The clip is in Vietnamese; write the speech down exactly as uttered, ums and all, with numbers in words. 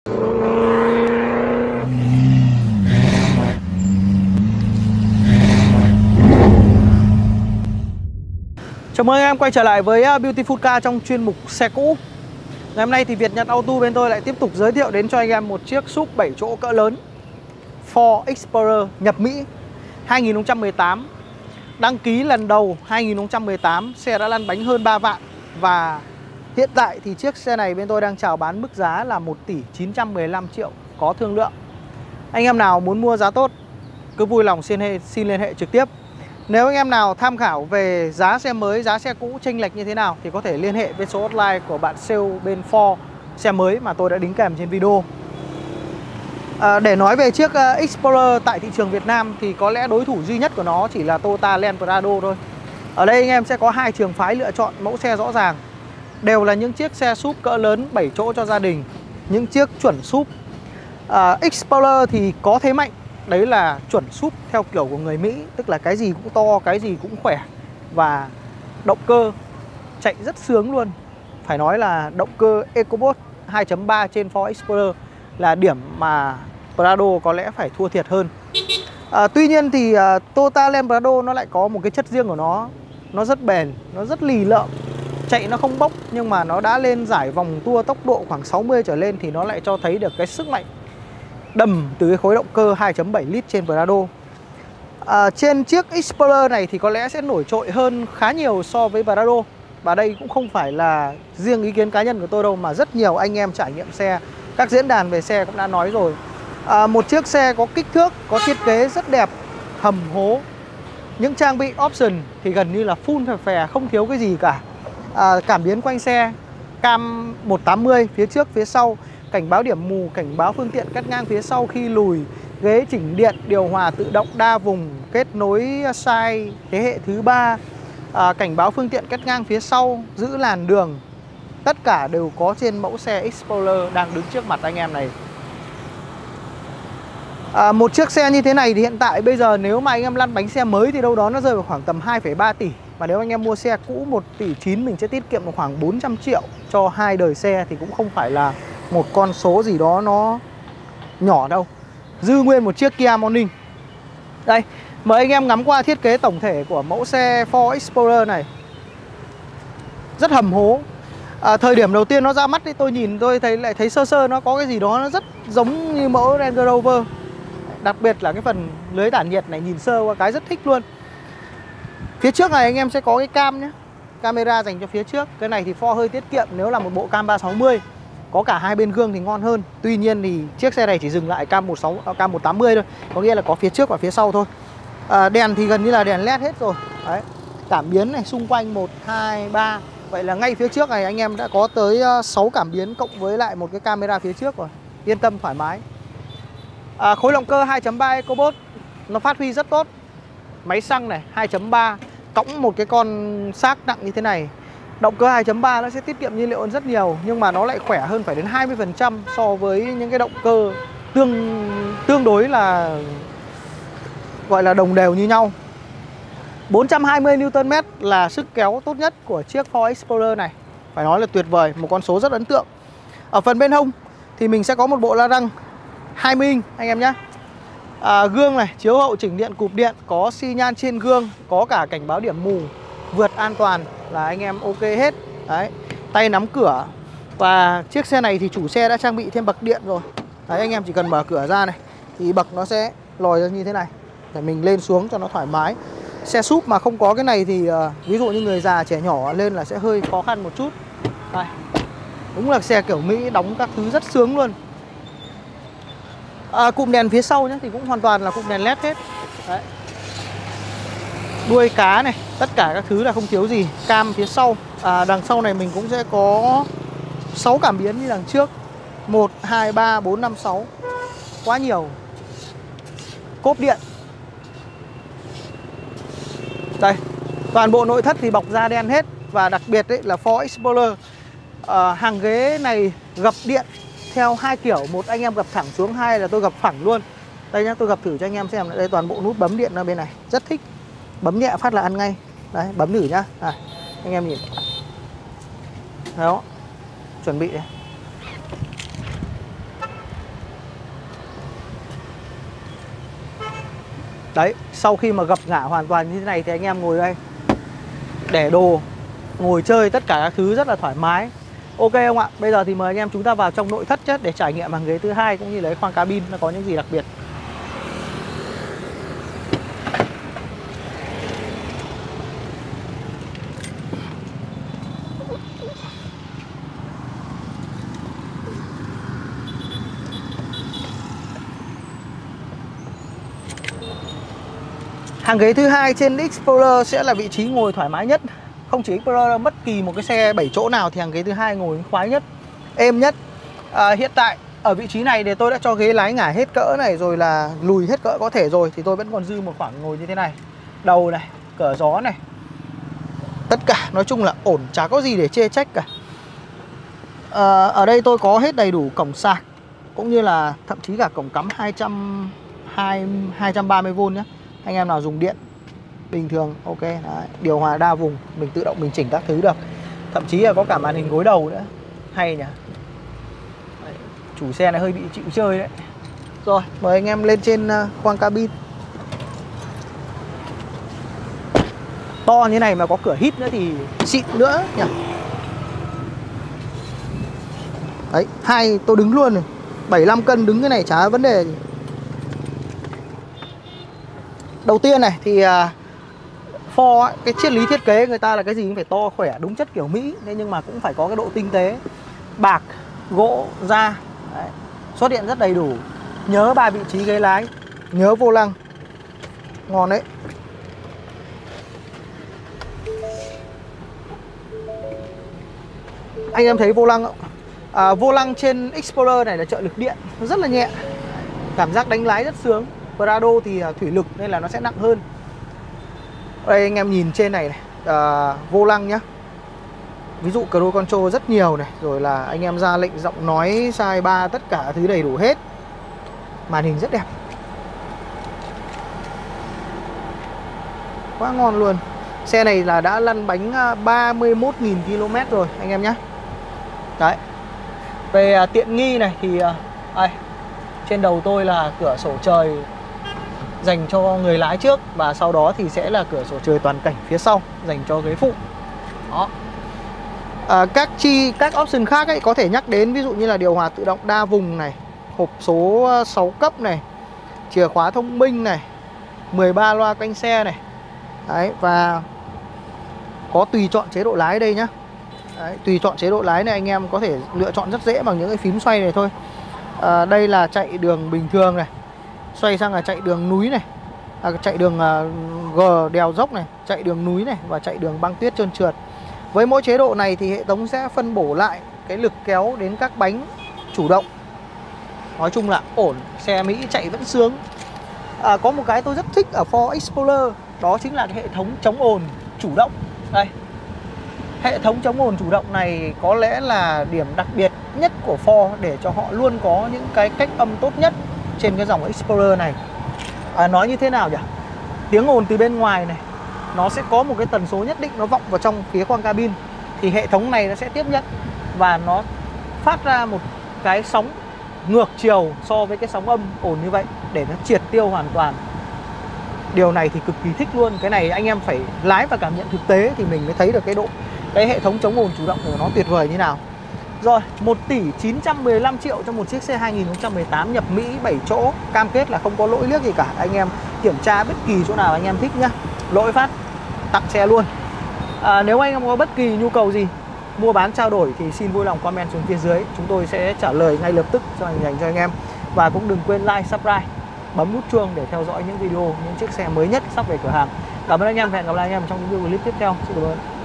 Chào mừng anh em quay trở lại với Beautiful Car trong chuyên mục xe cũ. Ngày hôm nay thì Việt Nhật Auto bên tôi lại tiếp tục giới thiệu đến cho anh em một chiếc súp bảy chỗ cỡ lớn Ford Explorer nhập Mỹ hai nghìn không trăm mười tám. Đăng ký lần đầu hai nghìn không trăm mười tám, xe đã lăn bánh hơn ba vạn. Và hiện tại thì chiếc xe này bên tôi đang chào bán mức giá là một tỷ chín trăm mười lăm triệu, có thương lượng. Anh em nào muốn mua giá tốt cứ vui lòng xin, xin liên hệ trực tiếp. Nếu anh em nào tham khảo về giá xe mới, giá xe cũ chênh lệch như thế nào thì có thể liên hệ với số hotline của bạn sale bên Ford xe mới mà tôi đã đính kèm trên video. à, Để nói về chiếc uh, Explorer tại thị trường Việt Nam thì có lẽ đối thủ duy nhất của nó chỉ là Toyota Land Prado thôi. Ở đây anh em sẽ có hai trường phái lựa chọn mẫu xe rõ ràng. Đều là những chiếc xe súp cỡ lớn bảy chỗ cho gia đình, những chiếc chuẩn súp. uh, Explorer thì có thế mạnh, đấy là chuẩn súp theo kiểu của người Mỹ, tức là cái gì cũng to, cái gì cũng khỏe. Và động cơ chạy rất sướng luôn. Phải nói là động cơ EcoBoost hai chấm ba trên Ford Explorer là điểm mà Prado có lẽ phải thua thiệt hơn. à, Tuy nhiên thì uh, Toyota Land Prado nó lại có một cái chất riêng của nó. Nó rất bền, nó rất lì lợm, chạy nó không bốc. Nhưng mà nó đã lên giải vòng tua tốc độ khoảng sáu mươi trở lên thì nó lại cho thấy được cái sức mạnh đầm từ cái khối động cơ hai chấm bảy lít trên Prado. à, Trên chiếc Explorer này thì có lẽ sẽ nổi trội hơn khá nhiều so với Prado. Và đây cũng không phải là riêng ý kiến cá nhân của tôi đâu, mà rất nhiều anh em trải nghiệm xe, các diễn đàn về xe cũng đã nói rồi. à, Một chiếc xe có kích thước, có thiết kế rất đẹp, hầm hố. Những trang bị option thì gần như là full phè phè, không thiếu cái gì cả. à, Cảm biến quanh xe, cam một tám mươi phía trước phía sau, cảnh báo điểm mù, cảnh báo phương tiện cắt ngang phía sau khi lùi, ghế chỉnh điện, điều hòa tự động đa vùng, kết nối sai thế hệ thứ ba, à, cảnh báo phương tiện cắt ngang phía sau, giữ làn đường. Tất cả đều có trên mẫu xe Explorer đang đứng trước mặt anh em này. à, Một chiếc xe như thế này thì hiện tại bây giờ nếu mà anh em lăn bánh xe mới thì đâu đó nó rơi vào khoảng tầm hai phẩy ba tỷ. Mà nếu anh em mua xe cũ một tỷ chín, mình sẽ tiết kiệm được khoảng bốn trăm triệu cho hai đời xe, thì cũng không phải là một con số gì đó nó nhỏ đâu. Dư nguyên một chiếc Kia Morning. Đây, mời anh em ngắm qua thiết kế tổng thể của mẫu xe Ford Explorer này. Rất hầm hố. à, Thời điểm đầu tiên nó ra mắt thì tôi nhìn tôi thấy lại thấy sơ sơ nó có cái gì đó nó rất giống như mẫu Range Rover. Đặc biệt là cái phần lưới tản nhiệt này, nhìn sơ qua cái rất thích luôn. Phía trước này anh em sẽ có cái cam nhé, camera dành cho phía trước. Cái này thì Ford hơi tiết kiệm, nếu là một bộ cam ba sáu mươi có cả hai bên gương thì ngon hơn. Tuy nhiên thì chiếc xe này chỉ dừng lại cam một sáu, cam một tám mươi thôi, có nghĩa là có phía trước và phía sau thôi. à, Đèn thì gần như là đèn led hết rồi. Đấy. Cảm biến này xung quanh một, hai, ba. Vậy là ngay phía trước này anh em đã có tới sáu cảm biến cộng với lại một cái camera phía trước rồi. Yên tâm thoải mái. à, Khối động cơ hai chấm ba EcoBoost nó phát huy rất tốt. Máy xăng này hai chấm ba cõng một cái con xác nặng như thế này. Động cơ hai chấm ba nó sẽ tiết kiệm nhiên liệu hơn rất nhiều, nhưng mà nó lại khỏe hơn phải đến hai mươi phần trăm so với những cái động cơ tương tương đối là gọi là đồng đều như nhau. bốn trăm hai mươi Newton mét là sức kéo tốt nhất của chiếc Ford Explorer này. Phải nói là tuyệt vời, một con số rất ấn tượng. Ở phần bên hông thì mình sẽ có một bộ la răng hai mươi inch anh em nhé. à, Gương này, chiếu hậu chỉnh điện cụp điện, có xi nhan trên gương, có cả cảnh báo điểm mù, vượt an toàn là anh em ok hết. Đấy, tay nắm cửa. Và chiếc xe này thì chủ xe đã trang bị thêm bậc điện rồi. Đấy, anh em chỉ cần mở cửa ra này thì bậc nó sẽ lòi ra như thế này để mình lên xuống cho nó thoải mái. Xe súp mà không có cái này thì uh, ví dụ như người già trẻ nhỏ lên là sẽ hơi khó khăn một chút. Đây, đúng là xe kiểu Mỹ, đóng các thứ rất sướng luôn. à, Cụm đèn phía sau nhé thì cũng hoàn toàn là cụm đèn led hết. Đấy. Đuôi cá này, tất cả các thứ là không thiếu gì. Cam phía sau. à, Đằng sau này mình cũng sẽ có sáu cảm biến như đằng trước. Một, hai, ba, bốn, năm, sáu. Quá nhiều. Cốp điện. Đây, toàn bộ nội thất thì bọc da đen hết. Và đặc biệt ấy là Ford Explorer, à, hàng ghế này gập điện theo hai kiểu. Một anh em gập thẳng xuống, hai là tôi gập phẳng luôn. Đây nhá, tôi gập thử cho anh em xem. Đây, toàn bộ nút bấm điện ở bên này. Rất thích. Bấm nhẹ phát là ăn ngay. Đấy, bấm thử nhá. À, anh em nhìn. Đó. Chuẩn bị đây. Đấy, sau khi mà gập ngả hoàn toàn như thế này thì anh em ngồi đây, để đồ, ngồi chơi tất cả các thứ rất là thoải mái. Ok không ạ? Bây giờ thì mời anh em chúng ta vào trong nội thất chất để trải nghiệm hàng ghế thứ hai cũng như lấy khoang cabin nó có những gì đặc biệt. Hàng ghế thứ hai trên Explorer sẽ là vị trí ngồi thoải mái nhất. Không chỉ Explorer, bất kỳ một cái xe bảy chỗ nào thì hàng ghế thứ hai ngồi khoái nhất, êm nhất. à, Hiện tại ở vị trí này thì tôi đã cho ghế lái ngả hết cỡ này rồi, là lùi hết cỡ có thể rồi, thì tôi vẫn còn dư một khoảng ngồi như thế này. Đầu này, cửa gió này, tất cả nói chung là ổn, chả có gì để chê trách cả. à, Ở đây tôi có hết đầy đủ cổng sạc, cũng như là thậm chí cả cổng cắm hai trăm hai trăm ba mươi vôn nhé. Anh em nào dùng điện bình thường, ok. Đấy, điều hòa đa vùng, mình tự động mình chỉnh các thứ được. Thậm chí là có cả màn hình gối đầu nữa. Hay nhỉ. Đấy, chủ xe này hơi bị chịu chơi đấy. Rồi, mời anh em lên trên uh, khoang cabin. To như này mà có cửa hít nữa thì xịn nữa nhỉ. Đấy, hai tôi đứng luôn rồi. bảy mươi lăm cân đứng cái này chả vấn đề gì. Đầu tiên này thì uh, Ford ấy, cái triết lý thiết kế người ta là cái gì cũng phải to khỏe đúng chất kiểu Mỹ. Thế nhưng mà cũng phải có cái độ tinh tế. Bạc, gỗ, da. Đấy, xuất hiện rất đầy đủ. Nhớ ba vị trí ghế lái, nhớ vô lăng. Ngon đấy. Anh em thấy vô lăng không? À, vô lăng trên Explorer này là trợ lực điện, rất là nhẹ. Cảm giác đánh lái rất sướng. Prado thì thủy lực nên là nó sẽ nặng hơn. Đây anh em nhìn trên này, này à, vô lăng nhá. Ví dụ Cruise Control rất nhiều này. Rồi là anh em ra lệnh giọng nói size ba, tất cả thứ đầy đủ hết. Màn hình rất đẹp, quá ngon luôn. Xe này là đã lăn bánh ba mươi mốt nghìn ki lô mét rồi anh em nhé. Đấy. Về à, tiện nghi này thì à, đây, trên đầu tôi là cửa sổ trời dành cho người lái trước, và sau đó thì sẽ là cửa sổ trời toàn cảnh phía sau dành cho ghế phụ. Đó. À, các chi các option khác ấy có thể nhắc đến, ví dụ như là điều hòa tự động đa vùng này, hộp số sáu cấp này, chìa khóa thông minh này, mười ba loa quanh xe này. Đấy, và có tùy chọn chế độ lái đây nhá. Đấy, tùy chọn chế độ lái này anh em có thể lựa chọn rất dễ bằng những cái phím xoay này thôi. À, đây là chạy đường bình thường này, xoay sang là chạy đường núi này, à, chạy đường uh, G đèo dốc này, chạy đường núi này, và chạy đường băng tuyết trơn trượt. Với mỗi chế độ này thì hệ thống sẽ phân bổ lại cái lực kéo đến các bánh chủ động. Nói chung là ổn, xe Mỹ chạy vẫn sướng. À, có một cái tôi rất thích ở Ford Explorer, đó chính là cái hệ thống chống ồn chủ động. Đây, hệ thống chống ồn chủ động này có lẽ là điểm đặc biệt nhất của Ford, để cho họ luôn có những cái cách âm tốt nhất trên cái dòng Explorer này. À, nói như thế nào nhỉ? Tiếng ồn từ bên ngoài này nó sẽ có một cái tần số nhất định nó vọng vào trong phía khoang cabin, thì hệ thống này nó sẽ tiếp nhận và nó phát ra một cái sóng ngược chiều so với cái sóng âm ồn như vậy, để nó triệt tiêu hoàn toàn. Điều này thì cực kỳ thích luôn. Cái này anh em phải lái và cảm nhận thực tế thì mình mới thấy được cái độ cái hệ thống chống ồn chủ động của nó tuyệt vời như nào. Rồi, một tỷ chín trăm mười lăm triệu cho một chiếc xe hai nghìn không trăm mười tám nhập Mỹ bảy chỗ, cam kết là không có lỗi liếc gì cả. Anh em kiểm tra bất kỳ chỗ nào anh em thích nhá, lỗi phát tặng xe luôn. À, nếu anh em có bất kỳ nhu cầu gì mua bán trao đổi thì xin vui lòng comment xuống phía dưới, chúng tôi sẽ trả lời ngay lập tức cho dành cho anh em. Và cũng đừng quên like, subscribe, bấm nút chuông để theo dõi những video, những chiếc xe mới nhất sắp về cửa hàng. Cảm ơn anh em và hẹn gặp lại anh em trong những video clip tiếp theo. Xin cảm ơn.